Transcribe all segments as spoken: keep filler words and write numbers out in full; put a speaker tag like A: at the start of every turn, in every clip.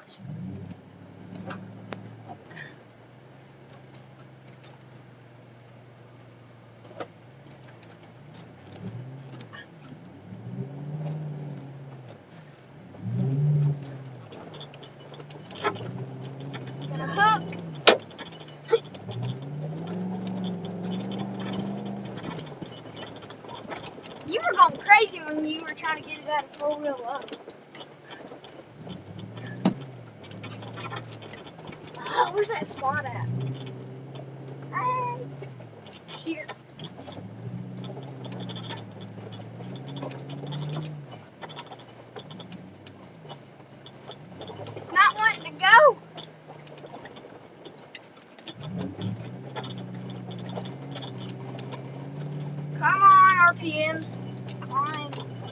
A: gosh. Gonna hook. You were going crazy when you were trying to get it out of four wheel up. Oh, where's that spot at? Right here. It's not wanting to go. Come on, R P Ms. Climb.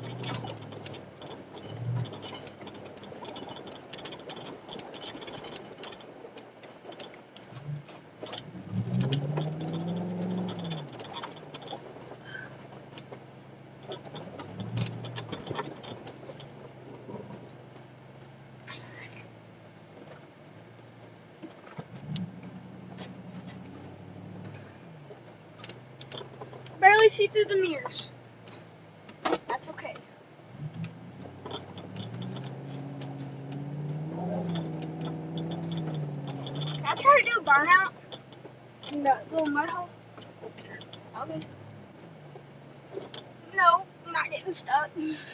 A: Barely see through the mirrors. That's okay. Can I try to do a burnout in the little mud hole? Okay. No, I'm not getting stuck.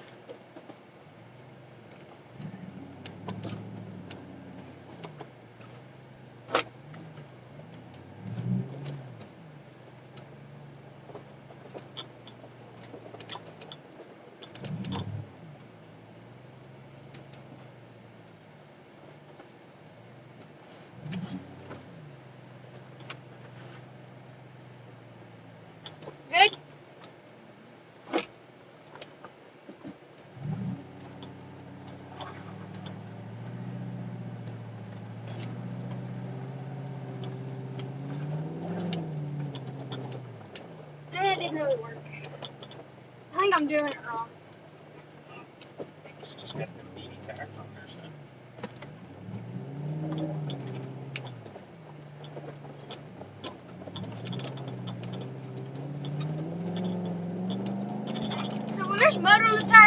A: Good. Eh, it didn't really work. I think I'm doing it wrong.
B: It's just got the meaty tack on there, son.
A: So when there's mud on the tire,